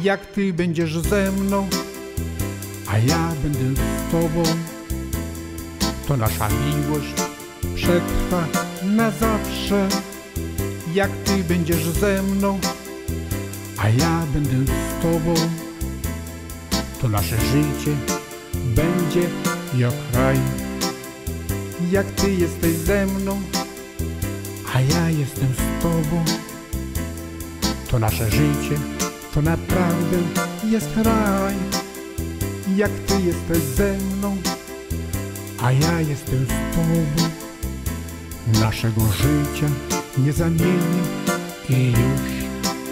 jak Ty będziesz ze mną, a ja będę z Tobą, to nasza miłość przetrwa na zawsze. Jak Ty będziesz ze mną, a ja będę z Tobą, to nasze życie będzie jak raj. Jak Ty jesteś ze mną, a ja jestem z Tobą, to nasze życie to naprawdę jest raj. Jak Ty jesteś ze mną, a ja jestem z Tobą, naszego życia nie zamieni i już.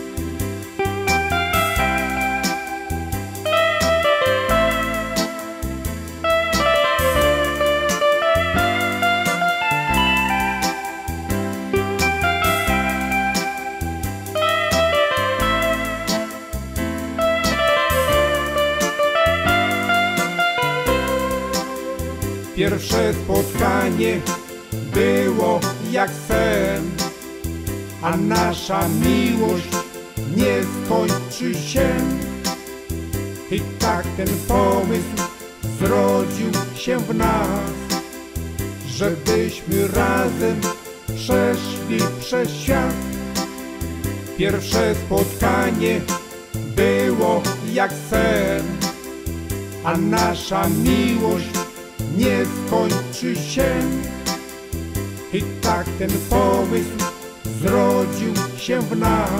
Pierwsze spotkanie było jak sen, a nasza miłość nie skończy się. I tak ten pomysł zrodził się w nas, żebyśmy razem przeszli przez świat. Pierwsze spotkanie było jak sen, a nasza miłość nie skończy się. I tak ten pomysł zrodził się w nas,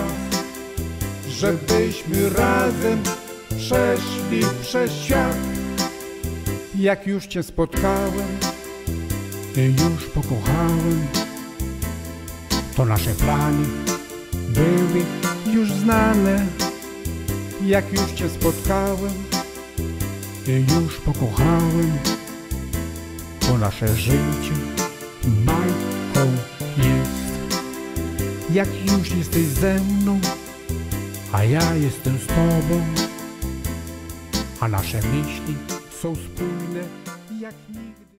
żebyśmy razem przeszli przez świat. Jak już Cię spotkałem i już pokochałem, to nasze plany były już znane. Jak już Cię spotkałem i już pokochałem, to nasze życie bajką jest. Jak już jesteś ze mną, a ja jestem z Tobą, a nasze myśli są spójne jak nigdy.